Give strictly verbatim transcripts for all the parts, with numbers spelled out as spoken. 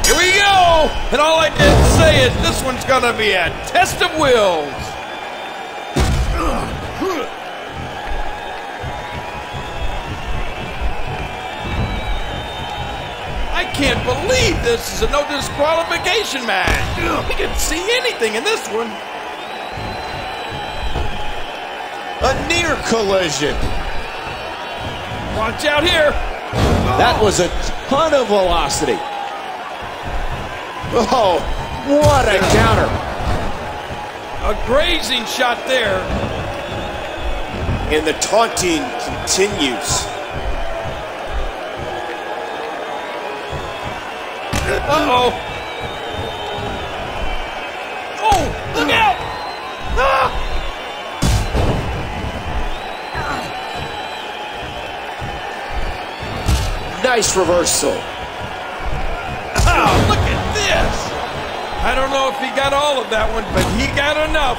Here we go! And all I did say is this one's gonna be a test of wills. I can't believe this is a no disqualification match. You can see anything in this one. A near collision. Watch out here. That was a ton of velocity. Oh, what a counter. A grazing shot there. And the taunting continues. Uh-oh. Oh, look out! Ah! Nice reversal. Oh, look at this! I don't know if he got all of that one, but he got enough.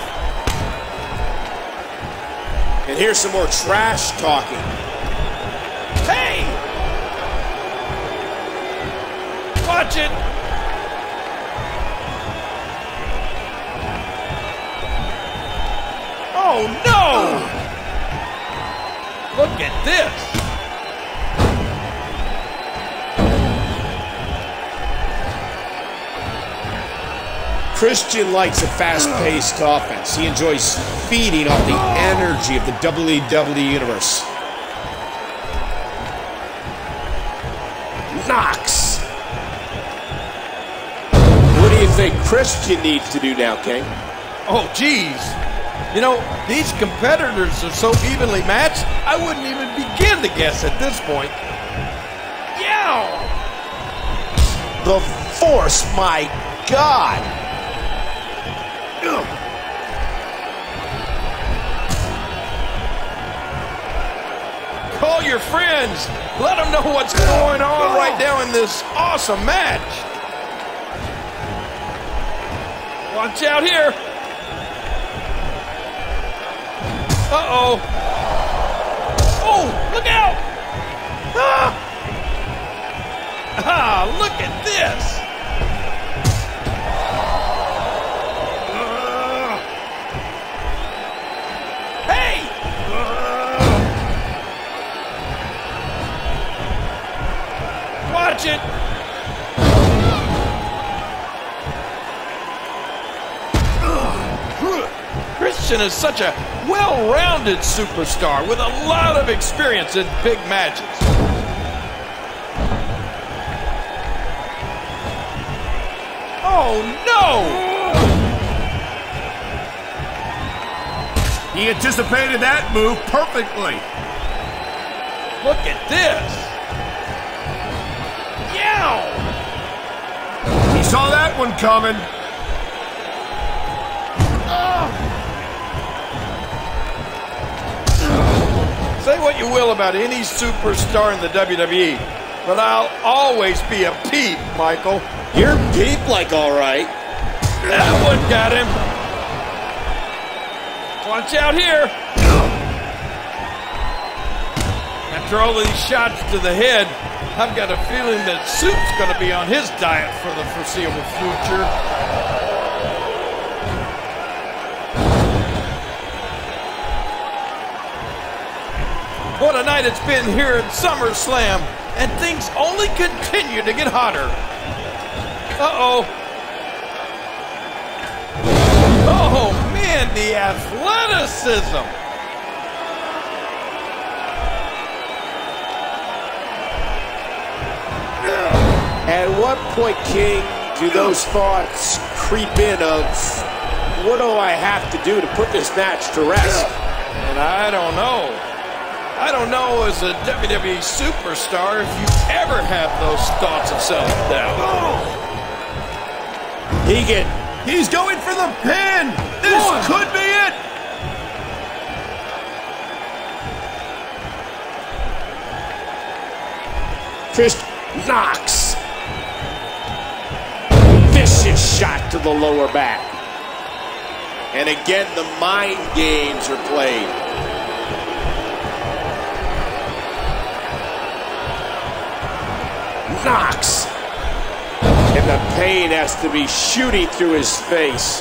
And here's some more trash talking. Hey! Watch it! Oh, no! Look at this! Christian likes a fast-paced offense. He enjoys feeding off the energy of the W W E Universe. Knocks. What do you think Christian needs to do now, King? Oh, geez. You know, these competitors are so evenly matched, I wouldn't even begin to guess at this point. Yow! The force, my God! Call your friends. Let them know what's going on right now in this awesome match. Watch out here. Uh-oh. Oh, look out. Ah, ah look at this. Watch it! Christian is such a well-rounded superstar with a lot of experience in big matches. Oh, no! He anticipated that move perfectly. Look at this! He saw that one coming. Say what you will about any superstar in the W W E, but I'll always be a peep, Michael. You're peep like all right. That one got him. Watch out here. After all of these shots to the head, I've got a feeling that Soup's going to be on his diet for the foreseeable future. What a night it's been here at SummerSlam, and things only continue to get hotter. Uh-oh. Oh, man, the athleticism. At what point, King, do those thoughts creep in of, what do I have to do to put this match to rest? And I don't know. I don't know as a W W E superstar if you ever have those thoughts of self-doubt. He get, He's going for the pin. This One. could be it. Chris knocks. Vicious shot to the lower back. And again, the mind games are played. Knocks. And the pain has to be shooting through his face.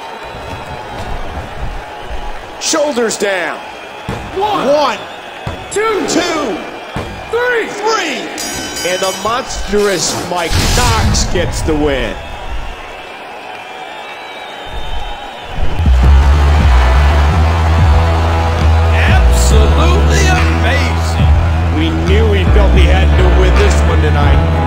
Shoulders down. One, One, two, two, three. three. And the monstrous Mike Knox gets the win. Absolutely amazing. We knew he felt he had to win this one tonight.